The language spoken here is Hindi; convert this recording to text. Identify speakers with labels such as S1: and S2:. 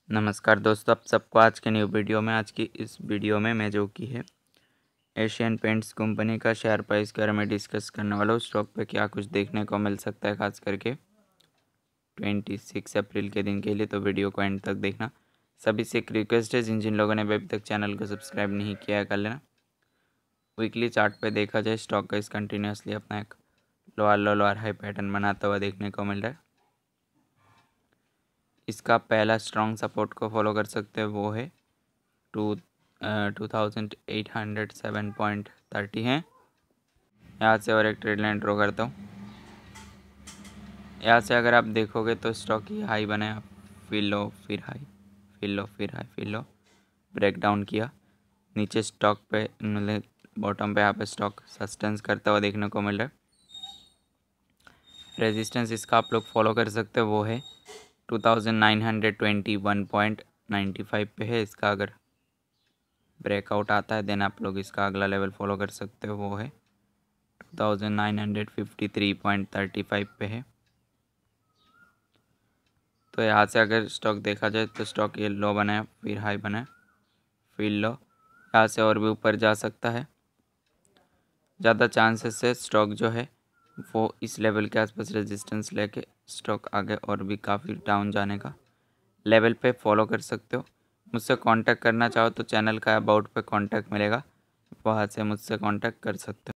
S1: नमस्कार दोस्तों, आप सबको आज के न्यू वीडियो में आज की इस वीडियो में मैं जो कि है एशियन पेंट्स कंपनी का शेयर प्राइस के बारे में डिस्कस करने वाला हूँ। स्टॉक पे क्या कुछ देखने को मिल सकता है खास करके 26 अप्रैल के दिन के लिए, तो वीडियो को एंड तक देखना। सभी से एक रिक्वेस्ट है, जिन जिन लोगों ने अभी तक चैनल को सब्सक्राइब नहीं किया है कर लेना। वीकली चार्ट पे देखा जाए स्टॉक का इस कंटिन्यूसली अपना एक lower low lower high pattern बनाता हुआ देखने को मिल रहा है। इसका पहला स्ट्रॉन्ग सपोर्ट को फॉलो कर सकते हैं, वो है 2807.30 है। यहाँ से और एक ट्रेड लाइन ड्रॉ करता हूँ। यहाँ से अगर आप देखोगे तो स्टॉक की हाई बनाया, फिर लो फिर हाई, फिर लो फिर हाई, फिर लो, ब्रेक डाउन किया, नीचे स्टॉक पे मतलब बॉटम पे यहाँ पे स्टॉक सस्टेंस करता हुआ देखने को मिल रहा है। रेजिस्टेंस इसका आप लोग फॉलो कर सकते हो, वो है 2921.95 पे है। इसका अगर ब्रेकआउट आता है देन आप लोग इसका अगला लेवल फॉलो कर सकते हो, वो है 2953.35 पे है। तो यहाँ से अगर स्टॉक देखा जाए तो स्टॉक ये लो बनाया, फिर हाई बनाया, फिर लो, यहाँ से और भी ऊपर जा सकता है। ज़्यादा चांसेस है स्टॉक जो है वो इस लेवल के आसपास रेजिस्टेंस लेके स्टॉक आगे और भी काफ़ी डाउन जाने का लेवल पे फॉलो कर सकते हो। मुझसे कांटेक्ट करना चाहो तो चैनल का अबाउट पे कांटेक्ट मिलेगा, वहाँ से मुझसे कांटेक्ट कर सकते हो।